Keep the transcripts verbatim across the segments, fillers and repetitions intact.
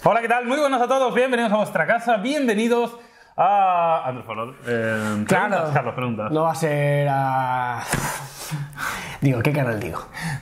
Hola, ¿qué tal? Muy buenos a todos, bienvenidos a vuestra casa, bienvenidos a... Andrés Farol. Eh, claro, preguntas, Carlos, preguntas. No va a ser a... Digo, ¿qué canal digo?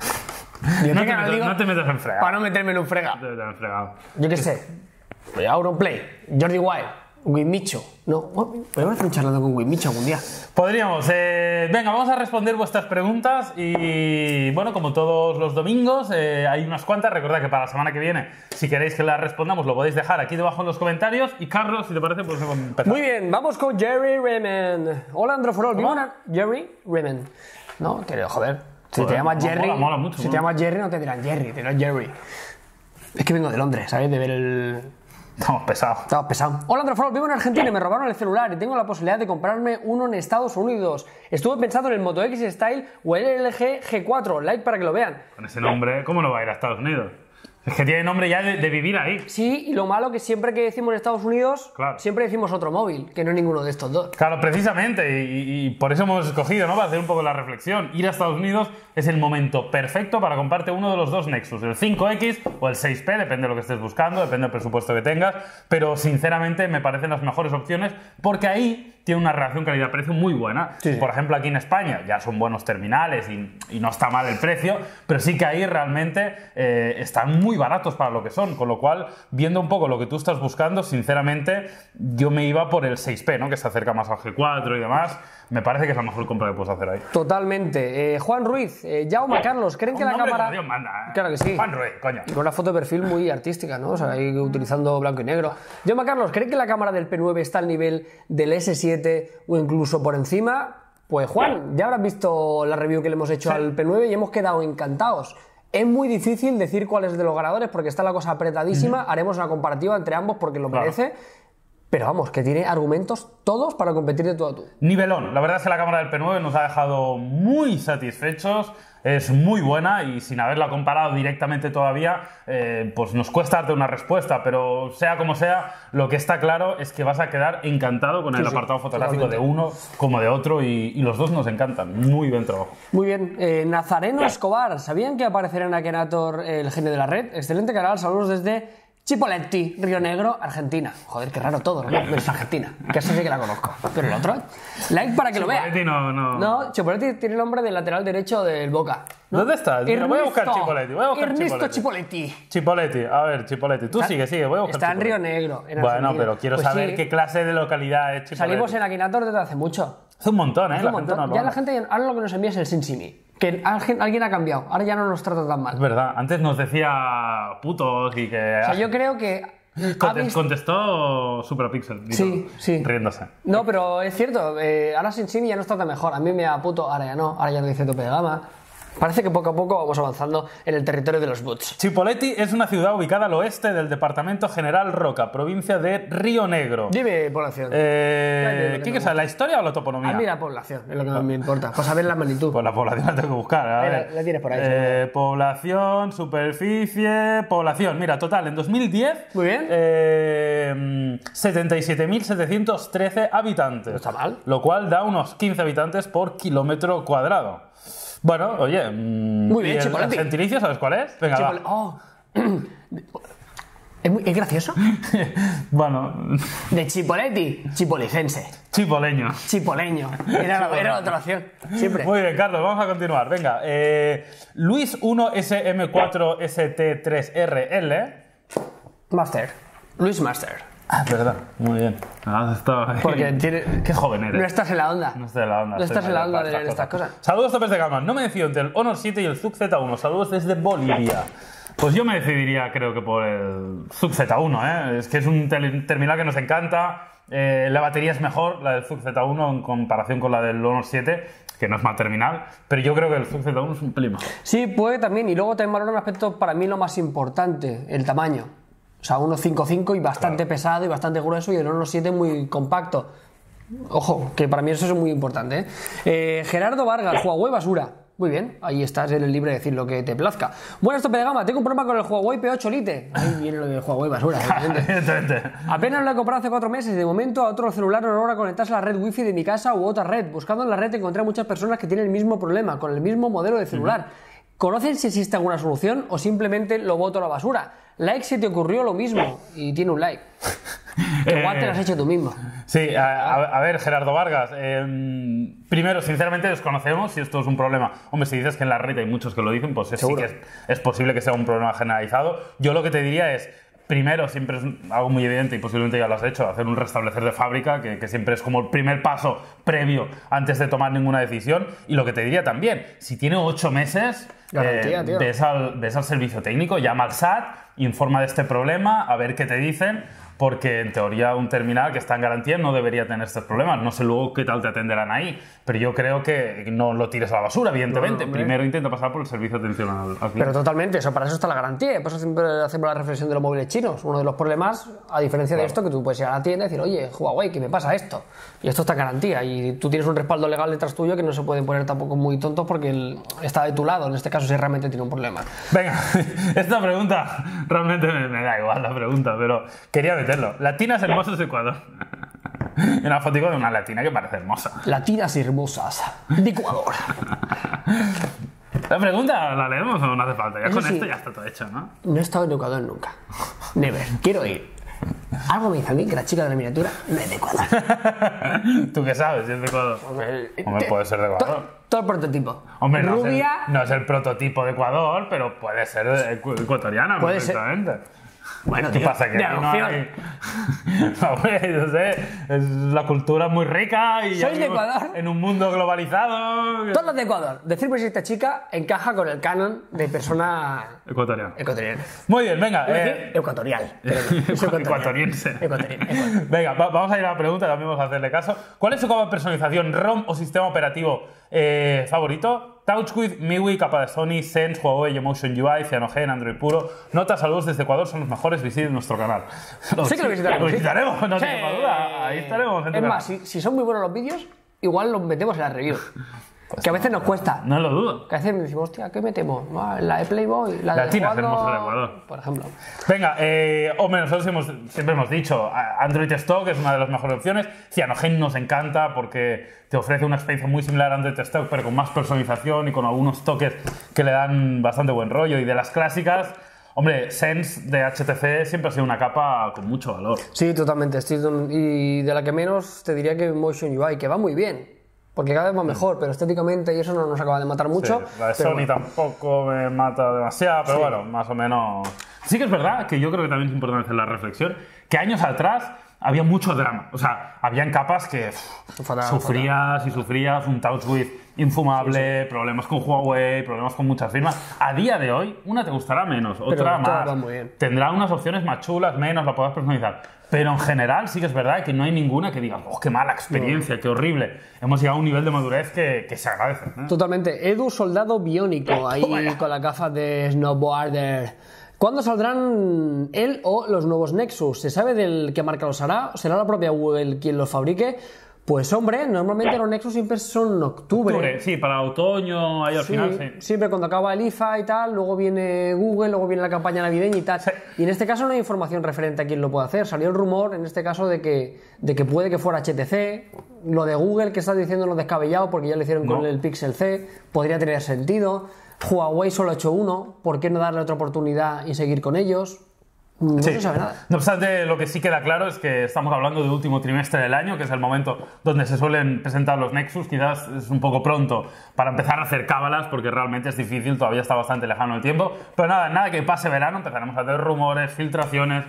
digo No, ¿qué te canal metas, digo? no te metas en fregado. Para no meterme en un frega. No te metas en fregado. Yo qué sé. Auronplay, Jordi Wild, Winmicho. No, podemos hacer un charlando con Winmicho algún día. Podríamos. Eh, venga, vamos a responder vuestras preguntas y, bueno, como todos los domingos, eh, hay unas cuantas. Recordad que para la semana que viene, si queréis que las respondamos, lo podéis dejar aquí debajo en los comentarios. Y Carlos, si te parece, pues empezar. Muy bien, vamos con Jerry Remen. Hola, Androforol. ¿Vivo una... Jerry Remen. No, te joder. Si Joder, te llamas mola, Jerry, mola mucho, si mola. te llamas Jerry, no te dirán Jerry, te dirán Jerry. Es que vengo de Londres, ¿sabes? De ver el... Estamos pesados. Estaba pesado. Hola, Androforol, vivo en Argentina y me robaron el celular y tengo la posibilidad de comprarme uno en Estados Unidos. Estuve pensando en el Moto X Style o el L G G cuatro. Like para que lo vean. Con ese nombre, ¿cómo no va a ir a Estados Unidos? Es que tiene nombre ya de, de vivir ahí. Sí, y lo malo que siempre que decimos en Estados Unidos, Claro. siempre decimos otro móvil, que no es ninguno de estos dos. Claro, precisamente, y, y por eso hemos escogido, ¿no? Para hacer un poco la reflexión. Ir a Estados Unidos es el momento perfecto para comprarte uno de los dos Nexus, el cinco X o el seis P, depende de lo que estés buscando, depende del presupuesto que tengas, pero sinceramente me parecen las mejores opciones porque ahí tiene una relación calidad-precio muy buena. Sí, sí. Por ejemplo, aquí en España ya son buenos terminales y, y no está mal el precio, pero sí que ahí realmente eh, están muy baratos para lo que son, con lo cual, viendo un poco lo que tú estás buscando, sinceramente, yo me iba por el seis P, ¿no? Que se acerca más al G cuatro y demás. Me parece que es la mejor compra que puedes hacer ahí. Totalmente. Eh, Juan Ruiz, eh, Jaume Carlos, ¿creen que Un la nombre cámara... como Dios manda, ¿eh? Claro que sí. Juan Ruiz, coño. Con una foto de perfil muy artística, ¿no? O sea, ahí utilizando blanco y negro. Jaume Carlos, ¿creen que la cámara del P nueve está al nivel del S siete o incluso por encima? Pues Juan, ya habrás visto la review que le hemos hecho Sí. al P nueve y hemos quedado encantados. Es muy difícil decir cuál es de los ganadores porque está la cosa apretadísima. Uh-huh. Haremos una comparativa entre ambos porque lo Claro. merece. Pero vamos, que tiene argumentos todos para competir de tú a tú. Nivelón. La verdad es que la cámara del P nueve nos ha dejado muy satisfechos. Es muy buena y sin haberla comparado directamente todavía, eh, pues nos cuesta darte una respuesta, pero sea como sea, lo que está claro es que vas a quedar encantado con el Sí, sí, apartado fotográfico totalmente. de uno como de otro y, y los dos nos encantan. Muy buen trabajo. Muy bien. Eh, Nazareno Escobar, ¿sabían que aparecerá en Akhenator el genio de la red? Excelente canal, saludos desde Chipoleti, Río Negro, Argentina. Joder, qué raro todo, ¿no? Es Argentina, que esa sí que la conozco. Pero el otro, like para que lo vea. Chipoleti no, no. No, Chipoleti tiene nombre del lateral derecho del Boca, ¿no? ¿Dónde estás? Mira, voy a buscar Ernesto. Chipoleti. Voy a buscar Ernesto Chipoleti. Chipoleti. Chipoleti, a ver, Chipoleti. Tú Está- sigue, sigue, voy a buscar Está en Chipoleti. Río Negro, en Bueno, Argentina. pero quiero Pues saber sí. qué clase de localidad es Chipoleti. Salimos en Akhenator desde hace mucho. Hace un montón, ¿eh? Hace La un gente montón. no lo Ya habla. la gente, ahora lo que nos envía es el Sinsimi. Que alguien, alguien ha cambiado, ahora ya no nos trata tan mal. Es verdad, antes nos decía putos y que... O sea, yo creo que... ha Conte- visto- Contestó Superpixel. digo, Sí, sí. Riéndose. No, pero es cierto, eh, ahora Sinsimi ya nos trata mejor. A mí me da puto, ahora ya no, ahora ya no dice tope de gama. Parece que poco a poco vamos avanzando en el territorio de los boots. Chipoleti es una ciudad ubicada al oeste del departamento General Roca, provincia de Río Negro. Dime población. Eh, Ya, ¿Qué quieres saber, la historia o la toponomía? A mí la población, es lo que más me importa. Pues saber la magnitud. Pues la población la tengo que buscar. A Ahí ver. la- la tienes por ahí, Eh, población, superficie, población. Mira, total, en dos mil diez. Muy bien. eh, setenta y siete mil setecientos trece habitantes. No está mal. Lo cual da unos quince habitantes por kilómetro cuadrado. Bueno, oye. mm, Muy bien, ¿y el- Chipoleti. el gentilicio, ¿sabes cuál es? Venga, Chipole- va. Oh. ¿Es, muy- es gracioso? Bueno, De Chipoleti, chipolicense. chipoleño. Chipoleño. Era, era otra opción. Siempre. Muy bien, Carlos, vamos a continuar. Venga, eh, Luis uno S M cuatro S T tres R L. Master. Luis Master. Ah, es verdad, muy bien. Has estado ahí. Porque tiene... Qué joven eres. No estás en la onda. No estoy en la onda. No estoy estás en la mayor onda para de leer estas cosas. Saludos topes de gama. No me decido entre el Honor siete y el Zug Z uno. Saludos desde Bolivia. Pues yo me decidiría, creo que por el Zug Z uno, ¿eh? Es que es un tel- terminal que nos encanta. Eh, la batería es mejor, la del Zug Z uno, en comparación con la del Honor siete, que no es mal terminal. Pero yo creo que el Zug Z uno es un pelín mejor. Sí, puede también. Y luego también valora un aspecto para mí lo más importante, el tamaño. O sea, uno cinco cinco y bastante Claro. pesado y bastante grueso y el uno siete muy compacto. Ojo, que para mí eso es muy importante, ¿eh? Eh, Gerardo Vargas, Huawei basura. Muy bien, ahí estás, eres libre de decir lo que te plazca. Buenas, tope de gama, tengo un problema con el Huawei P ocho Lite. Ahí viene lo de Huawei basura, evidentemente. Evidentemente. Apenas lo he comprado hace cuatro meses y de momento a otro celular no logra conectarse a la red wifi de mi casa u otra red. Buscando en la red encontré a muchas personas que tienen el mismo problema, con el mismo modelo de celular. ¿Conocen si existe alguna solución o simplemente lo boto a la basura? Like si te ocurrió lo mismo y tiene un like. Que igual te lo has hecho tú mismo. Sí, a, a, a ver, Gerardo Vargas. Eh, primero, sinceramente, desconocemos si esto es un problema. Hombre, si dices que en la red hay muchos que lo dicen, pues es, sí que es, es posible que sea un problema generalizado. Yo lo que te diría es, primero, siempre es algo muy evidente y posiblemente ya lo has hecho, hacer un restablecer de fábrica, que, que siempre es como el primer paso previo antes de tomar ninguna decisión. Y lo que te diría también, si tiene ocho meses, Garantía, eh, tío. ves, al, ves al servicio técnico, llama al S A T, informa de este problema, a ver qué te dicen. Porque en teoría un terminal que está en garantía no debería tener estos problemas. No sé luego qué tal te atenderán ahí, pero yo creo que no lo tires a la basura, evidentemente. No, no, Primero intenta pasar por el servicio de atención al, al cliente. Pero totalmente, eso, para eso está la garantía. Por eso siempre hacemos la reflexión de los móviles chinos. Uno de los problemas, a diferencia Claro. de esto, que tú puedes ir a la tienda y decir, oye, Huawei, ¿qué me pasa esto? Y esto está en garantía. Y tú tienes un respaldo legal detrás tuyo que no se pueden poner tampoco muy tontos porque él está de tu lado, en este caso, si realmente tiene un problema. Venga, esta pregunta realmente me, me da igual la pregunta, pero quería meterlo. Latinas hermosas de Ecuador. Una fotico de una latina que parece hermosa. Latinas hermosas de Ecuador. La pregunta la leemos o no hace falta. Ya Eso con sí. esto ya está todo hecho, ¿no? No he estado en Ecuador nunca. Never. Quiero ir. Algo me dice a mí que la chica de la miniatura no es de Ecuador. ¿Tú qué sabes si es de Ecuador? Hombre, Hombre, puede ser de Ecuador. todo, todo el prototipo. Hombre, no es, el, Rubia. no es el prototipo de Ecuador, pero puede ser ecu- ecuatoriana Puede ser. perfectamente. Bueno, ¿Qué tío, pasa? Que de aquí no adopción. hay... Hombre, no sé, es la cultura es muy rica y ya ¿Sois de vivimos Ecuador? en un mundo globalizado. Todos los de Ecuador. Decirme si esta chica encaja con el canon de persona Ecuatoriano. ecuatoriana. Muy bien, venga. Iba a eh, decir Ecuatorial. pero no, es ecuatorial. Ecuatoriense. Ecuatorial, ecuatorial. Venga, va- vamos a ir a la pregunta, también vamos a hacerle caso. ¿Cuál es su capa de personalización, ROM o sistema operativo eh, favorito? TouchWiz, MIUI, capa de Sony, Sense, Huawei, Emotion U I, Cyanogen, Android puro. Notas, saludos desde Ecuador, son los mejores, visiten nuestro canal. Sí que lo visitaremos. Lo sí. visitaremos, no Sí. tengo duda. Ahí estaremos. En tu Es canal. más, si, si son muy buenos los vídeos, igual los metemos en la review. que a veces nos cuesta. No lo dudo. Que a veces decimos, hostia, ¿qué metemos? Ah, La de Playboy, la de Latina es jugando- hermosa de Ecuador. Por ejemplo. Venga, eh, hombre, nosotros hemos, siempre hemos dicho, a- Android Stock es una de las mejores opciones. Cyanogen nos encanta porque te ofrece una experiencia muy similar a Android Stock, pero con más personalización y con algunos toques que le dan bastante buen rollo. Y de las clásicas, hombre, Sense de H T C siempre ha sido una capa con mucho valor. Sí, totalmente. Estoy don- y de la que menos te diría que Motion U I, que va muy bien. Porque cada vez va mejor, pero estéticamente y eso no nos acaba de matar mucho. Sí, la de pero Sony bueno. tampoco me mata demasiado, pero Sí. bueno, más o menos. Sí que es verdad que yo creo que también es importante hacer la reflexión que años atrás había mucho drama. O sea, habían capas que pff, Fatal, sufrías y sufrías, un TouchWiz infumable, problemas con Huawei, problemas con muchas firmas. A día de hoy, una te gustará menos, otra todas más. van muy bien. Tendrá unas opciones más chulas, menos, la podrás personalizar. Pero en general sí que es verdad que no hay ninguna que digas, oh, qué mala experiencia, qué horrible. Hemos llegado a un nivel de madurez que, que se agradece. ¿eh? Totalmente. Edu Soldado Biónico, ahí Toma ya. con las gafas de snowboarder. ¿Cuándo saldrán él o los nuevos Nexus? ¿Se sabe del qué marca los hará? ¿Será la propia Google quien los fabrique? Pues hombre, normalmente los Nexus siempre son en octubre. Octubre, sí, para otoño, ahí al Sí, final, sí. siempre cuando acaba el I F A y tal, luego viene Google, luego viene la campaña navideña y tal. Y en este caso no hay información referente a quién lo puede hacer. Salió el rumor, en este caso, de que, de que puede que fuera H T C. Lo de Google, que está diciendo lo descabellado, porque ya lo hicieron con No. el Pixel C, podría tener sentido. Huawei solo ha hecho uno, ¿por qué no darle otra oportunidad y seguir con ellos? No Sí. se sabe nada. No obstante, lo que sí queda claro es que estamos hablando del último trimestre del año, que es el momento donde se suelen presentar los Nexus. Quizás es un poco pronto para empezar a hacer cábalas, porque realmente es difícil, todavía está bastante lejano el tiempo. Pero nada, nada que pase verano, empezaremos a tener rumores, filtraciones.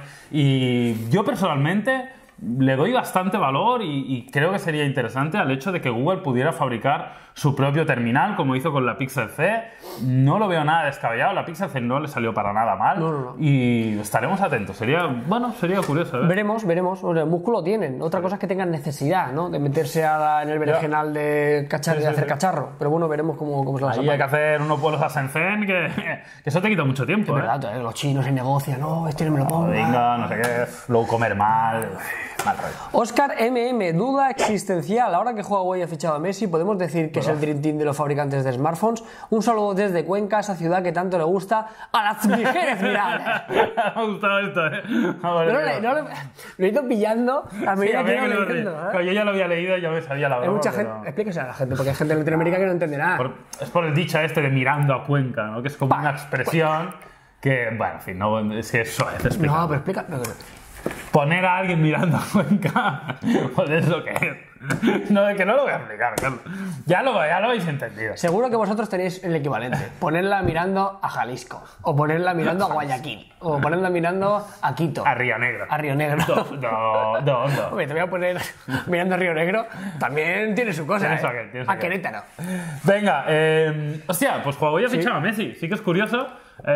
Y yo personalmente le doy bastante valor y, y creo que sería interesante al hecho de que Google pudiera fabricar su propio terminal, como hizo con la Pixel C. No lo veo nada descabellado, la Pixel C no le salió para nada mal. No, no, no. Y estaremos atentos, sería, bueno, sería curioso, ¿eh? Veremos, veremos. O sea, el músculo tienen. Otra cosa es que tengan necesidad, ¿no? De meterse a la- en el berenjenal de, cachar, Sí, de sí, hacer sí. cacharro. Pero bueno, veremos cómo, cómo se las Ahí hay que apaña. hacer unos vuelos a Shenzhen que, que eso te quita mucho tiempo, Es ¿eh? verdad, los chinos se negocian, no, este no me lo pongo. Venga, no sé qué, luego comer mal. Mal rollo. Oscar M M, duda existencial. Ahora que Huawei ha fichado a Messi, ¿podemos decir que es el Dream Team de los fabricantes de smartphones? Un saludo desde Cuenca, esa ciudad que tanto le gusta a las mujeres, mirad. Me ha gustado esto, ¿eh? No, no, no, lo he ido pillando a medida Sí, que a iba mí que leyendo. lo- ¿eh? claro, yo ya lo había leído y ya me sabía la Hay broma. mucha pero- gente, explíquese a la gente, porque hay gente en Latinoamérica que no entenderá. Por- es por el dicho este de mirando a Cuenca, ¿no? Que es como Pa- una expresión que, bueno, en fin, no, es que eso es explicar. No, pero explica. pero- Poner a alguien mirando a Cuenca, pues es lo que es. No, es que no lo voy a explicar, Carlos. Ya lo, ya lo habéis entendido. Seguro que vosotros tenéis el equivalente. Ponerla mirando a Jalisco. O ponerla mirando a Guayaquil. O ponerla mirando a Quito. A Río Negro. A Río Negro. No, no, no, no. Hombre, te voy a poner mirando a Río Negro. También tiene su cosa. Tiene su ¿eh? aquel, tiene su A aquel. Querétaro. Venga, eh, hostia, pues Huawei ha fichado a Messi. Sí que es curioso.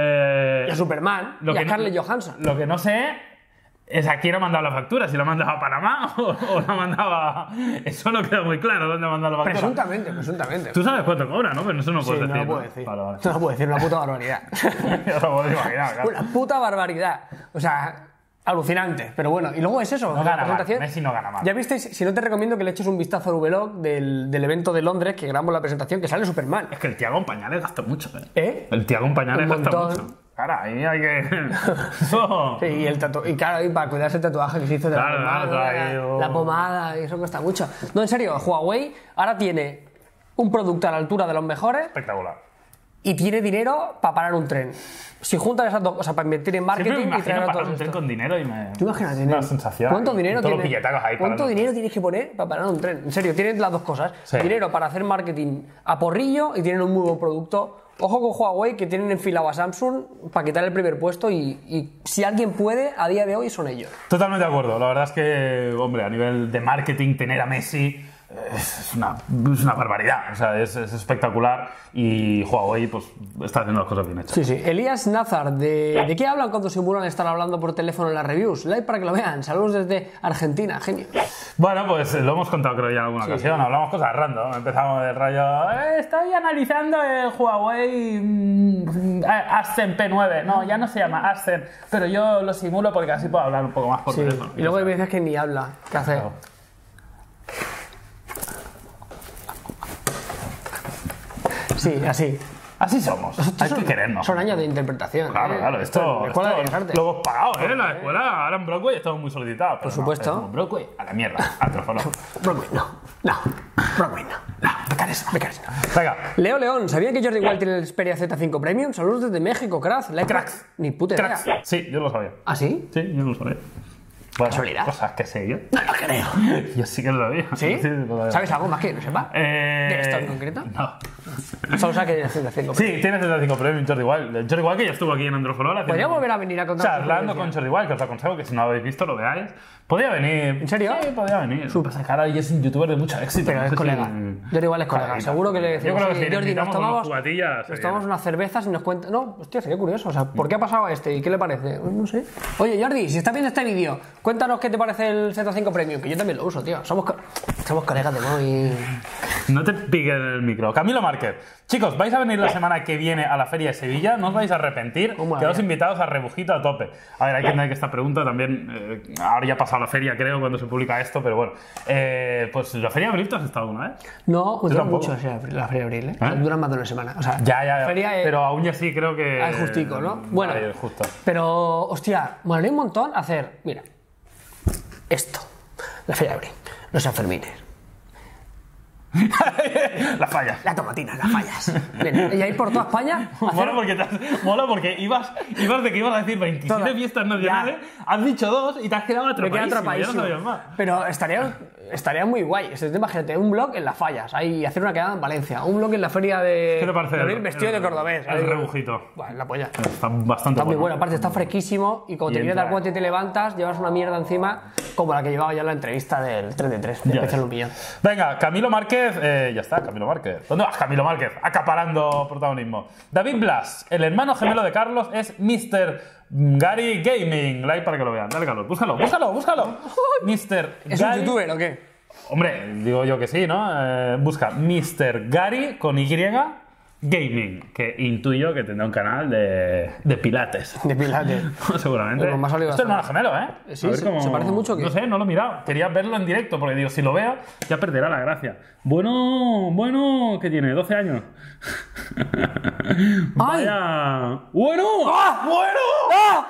Eh, Y a Superman. lo y a que no- Scarlett Johansson. Lo que no sé es a quién ha mandado la factura, si lo ha mandado a Panamá o, o lo ha mandado a... Eso no queda muy claro dónde ha mandado la factura. Presuntamente, presuntamente. Tú sabes cuánto cobra, ¿no? Pero eso no Sí, puedes no decir. lo puedo decir. Vale, vale. No lo puedo decir, una puta barbaridad. Ya lo puedo imaginar, claro. Una puta barbaridad. O sea, alucinante. Pero bueno, y luego es eso. No la gana mal, presentación. Messi no gana mal. Ya visteis, si no te recomiendo que le eches un vistazo al V-Log del, del evento de Londres, que grabamos la presentación, que sale Superman. Es que el Tiago en pañales gasta mucho, ¿eh? ¿Eh? El Tiago en pañales Un gasta montón. mucho. Claro, ahí hay que... Eso... Sí, y, el tatu y claro, y para cuidarse el tatuaje que se hizo de Claro, la pomada, claro, ahí, la, oh. la pomada, y eso cuesta mucho. No, en serio, Huawei ahora tiene un producto a la altura de los mejores Espectacular. y tiene dinero para parar un tren. Si juntas esas dos cosas, para invertir en Siempre marketing me y traer imagino a pagar todos un tren estos. con dinero y me... Tú imagínate, Una ¿no? sensación. ¿Cuánto y dinero todos los tiene- billetacos ahí ¿Cuánto parando. dinero tienes que poner para parar un tren? En serio, tienes las dos cosas. Sí. Dinero para hacer marketing a porrillo y tienen un muy buen producto. Ojo con Huawei, que tienen enfilado a Samsung para quitar el primer puesto y, y si alguien puede, a día de hoy son ellos. Totalmente de acuerdo. La verdad es que, hombre, a nivel de marketing, tener a Messi es una, es una barbaridad. O sea, es, es espectacular y Huawei pues está haciendo las cosas bien hechas. Sí, sí. Elías Nazar, ¿de, ¿de qué hablan cuando simulan estar hablando por teléfono en las reviews? Like para que lo vean. Saludos desde Argentina, genio. Bueno, pues lo hemos contado creo ya en alguna ocasión. Hablamos cosas random. Empezamos del rollo. "Eh, estoy analizando el Huawei mm, Ascend P nueve. No, ya no se llama Ascend, pero yo lo simulo porque así puedo hablar un poco más por Sí. teléfono. Y luego hay veces que ni habla. ¿Qué hace? Claro. Sí, así. Así somos. Hay que querernos. Son años de interpretación. Claro, ¿eh? claro, esto, La escuela de esto Bellas Artes. lo hemos pagado, ¿eh? La escuela, ahora en Broadway estamos muy solicitados. Por supuesto. Broadway, a la mierda, al trofolo. Broadway, no. No. Broadway, no. No. Becares, becares, no. Venga, Leo León, ¿sabían que Jordi Wild tiene el Xperia Z cinco Premium? Saludos desde México, cracks. Like- Cracks. Ni puta idea. cracks. Sí, yo lo sabía. ¿Ah, sí? Sí, yo lo sabía. Bueno, Casualidad. cosas que sé yo. No lo creo. Yo sí que lo sabía. ¿Sí? lo sabía. ¿Sabes algo más que no sepa? Eh... ¿De esto en concreto? No. Solo sabe que tiene Z cinco Premium. Sí, tiene Z cinco Premium Jordi Wild. Jordi Wild que ya estuvo aquí en Androfolola. Podría volver a venir a contar su Charlando con experiencia. Jordi Wild, que os aconsejo que si no lo habéis visto lo veáis. Podría venir. ¿En serio? Sí, podría venir. Lo que pasa es que ahora ya es un youtuber de mucho éxito. Pero no es sé colega. si- Jordi Wild es colega. Coleguita. Seguro que le Yo decimos, creo que "Oye, si le Jordi, nos invitamos unos tomamos, jugatillas, nos sería- tomamos unas cervezas y nos cuenta... No, hostia, sería curioso. O sea, ¿por qué ha pasado a este? ¿Y qué le parece? No sé. Oye, Jordi, si estás viendo este vídeo, cuéntanos qué te parece el Z cinco Premium, que yo también lo uso, tío. Somos, co- somos colegas de móvil. No te piques en el micro. Camilo Márquez. Chicos, vais a venir la semana que viene a la Feria de Sevilla. No os vais a arrepentir. ¿Cómo Quedaos había? invitados a rebujito a tope. A ver, hay que entender que esta pregunta también... eh, ahora ya ha pasado la feria, creo, cuando se publica esto, pero bueno. Eh, pues la Feria de Abril, ¿tú has estado alguna vez? No, dura tampoco. mucho la feria la feria de abril, ¿eh? ¿Eh? Dura más de una semana. O sea, Ya, ya, ya. feria, eh, Pero aún ya sí creo que... hay justico, ¿no? Bueno, Hay justo. pero, hostia, molaría un montón hacer, mira, esto, la feria de abril, los Sanfermines, la falla. la tomatina, las fallas. Mira, y ahí por toda España. hacer- Mola porque, te has- mola porque ibas, ibas de que ibas a decir veintisiete Todas. fiestas nacionales, has dicho dos y te has quedado Me queda atrapadísimo. Ya no atrapadísimo. sabías más. Pero estaría, estaría muy guay. O sea, tú imagínate, un blog en las fallas, ahí hacer una quedada en Valencia, un blog en la feria de. ¿Qué te parece de abril el- vestido el- de cordobés. el ahí. rebujito? Bueno, la polla. Está bastante Está muy bueno. bueno, aparte está fresquísimo y cuando Y te quieres dar entra- cuenta y te levantas, llevas una mierda encima como la que llevaba yo en la entrevista del tres de tres, de Ya Especial ves. Un Millón. Venga, Camilo Márquez, eh, ya está, Camilo Márquez. ¿Dónde vas, Camilo Márquez? Acaparando protagonismo. David Blas, el hermano gemelo de Carlos, es mister Gary Gaming. Like para que lo vean. Dale, Carlos, búscalo, búscalo, búscalo. mister ¿Es Gary... un youtuber o qué? Hombre, digo yo que sí, ¿no? Eh, busca mister Gary con Y, Gaming, que intuyo que tendrá un canal de, de pilates. De pilates. Seguramente. Pues me ha salido Esto es bastante. hermano gemelo, ¿eh? Sí, A ver se- cómo- se parece mucho, ¿o qué? No sé, no lo he mirado. Quería verlo en directo, porque digo, si lo veo, ya perderá la gracia. Bueno, bueno, ¿qué tiene? ¿doce años? Vaya. ¡Bueno! ¡Ah! ¡Bueno! ¡Ah!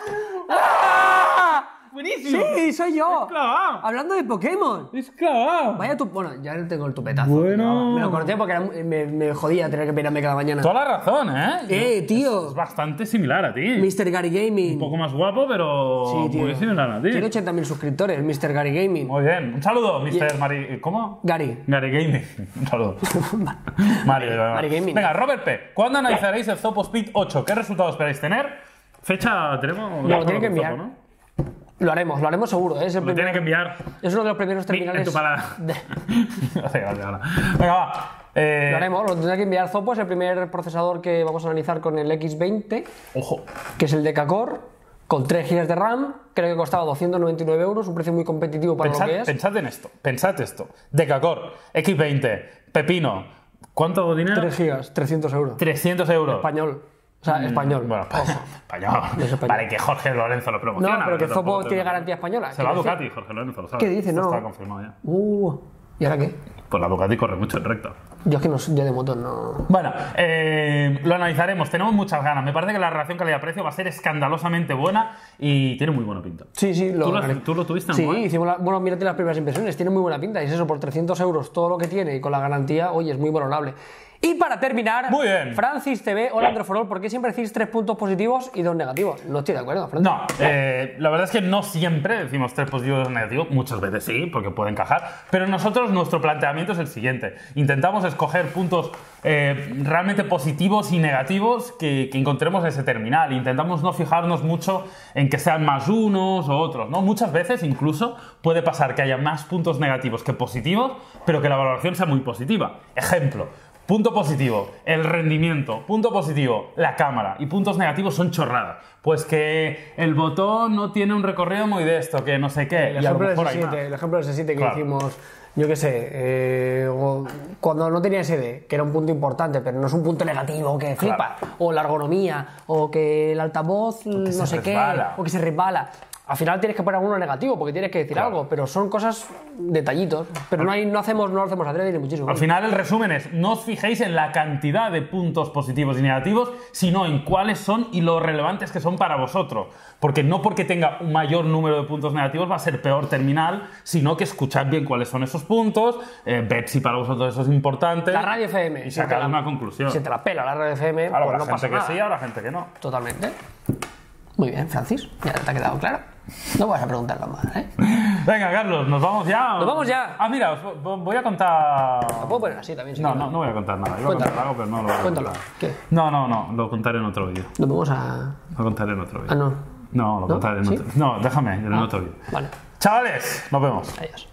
¡Ah! ¡Buenísimo! Sí, soy yo. ¡Es clavado! Hablando de Pokémon. ¡Es clavado! Vaya tu... Bueno, ya tengo el tupetazo. Bueno. Me lo corté porque era- me, me jodía tener que peinarme cada mañana. Toda la razón, ¿eh? Eh, tío. Es bastante similar a ti. mister Gary Gaming. Un poco más guapo, pero Sí, tío. muy similar a ti. Tiene ochenta mil suscriptores, mister Gary Gaming. Muy bien. Un saludo, mister Mari... ¿Cómo? Gary. Gary Gaming. Un saludo. Mari, Mari Gaming. Venga, Robert P. ¿Cuándo analizaréis el Zopo Speed ocho? ¿Qué resultados esperáis tener? Fecha tenemos. No, lo tiene que Zopo, enviar. ¿no? Lo haremos, lo haremos seguro. ¿eh? Es, el Lo tiene primer- que enviar. es uno de los primeros Mi- terminales. en tu palabra. de- Vale, vale, vale. Venga, va. Eh, Lo haremos, lo tendrá que enviar Zopo, es el primer procesador que vamos a analizar con el equis veinte, Ojo. que es el Decacore, con tres gigas de RAM, creo que costaba doscientos noventa y nueve euros, un precio muy competitivo para Pensad, lo que es. pensad en esto. Pensad esto. Decacore, equis veinte, Pepino. ¿Cuánto dinero? tres gigas, trescientos euros. trescientos euros. Español. O sea, español. Bueno, Ojo. español. Es español. Vale, que Jorge Lorenzo lo promociona. No, pero que tampoco Zopo te- tiene garantía española. Se va a quiero decir. Ducati, Jorge Lorenzo, lo sabes. ¿Qué dice? Esto No. Está confirmado ya. Uh, ¿y ahora qué? Pues la Ducati corre mucho en recta. Yo es que no, yo de motor no... Bueno, eh, lo analizaremos. Tenemos muchas ganas. Me parece que la relación calidad-precio va a ser escandalosamente buena y tiene muy buena pinta. Sí, sí, lo, ¿Tú lo- tú lo tuviste en Sí, Moe? hicimos la, bueno, mírate las primeras impresiones, tiene muy buena pinta. Y es eso, por trescientos euros todo lo que tiene y con la garantía, oye, es muy valorable. Y para terminar, Muy bien. Francis T V, hola Androforol, ¿por qué siempre decís tres puntos positivos y dos negativos? No estoy de acuerdo, Francis. No, eh, la verdad es que no siempre decimos tres positivos y dos negativos, muchas veces sí, porque puede encajar, pero nosotros nuestro planteamiento es el siguiente. Intentamos escoger puntos eh, realmente positivos y negativos que, que encontremos en ese terminal. Intentamos no fijarnos mucho en que sean más unos o otros, ¿no? Muchas veces incluso puede pasar que haya más puntos negativos que positivos, pero que la valoración sea muy positiva. Ejemplo. Punto positivo, el rendimiento. Punto positivo, la cámara. Y puntos negativos son chorradas. Pues que el botón no tiene un recorrido muy de esto, que no sé qué. El y a lo ejemplo, del mejor S hay siete, más. el ejemplo del S siete que Claro. hicimos, yo qué sé, eh, o- cuando no tenía S D, que era un punto importante, pero no es un punto negativo que flipa, o la ergonomía, o que el altavoz no se sé resbala. qué, o que se resbala. Al final tienes que poner alguno negativo porque tienes que decir Claro. algo, pero son cosas detallitos. Pero no, hay, no, hacemos, no lo hacemos adrede ni muchísimo. Al final el resumen es, no os fijéis en la cantidad de puntos positivos y negativos, sino en cuáles son y lo relevantes que son para vosotros. Porque no porque tenga un mayor número de puntos negativos va a ser peor terminal, sino que escuchad bien cuáles son esos puntos, eh, ved si para vosotros eso es importante. La radio F M. Y si te sacad la- una conclusión. Si te la pela la radio F M, Claro, pues habrá no pasa gente que nada. sí, habrá gente que no. Totalmente. Muy bien, Francis. Ya te ha quedado claro. No vas a preguntarlo más, ¿eh? Venga, Carlos, ¿nos vamos ya? Nos vamos ya. Ah, mira, os vo- voy a contar... Lo puedo poner así también. si No, quieres. no, no voy a contar nada. Iba a Cuéntalo. contar algo, pero no lo voy a Cuéntalo. contar. ¿Qué? No, no, no, lo contaré en otro vídeo. Nos vamos a... Lo contaré en otro vídeo. Ah, no. No, lo ¿No? contaré en ¿Sí? otro No, déjame, en Ah, otro vídeo. Vale. Chavales, nos vemos. Adiós.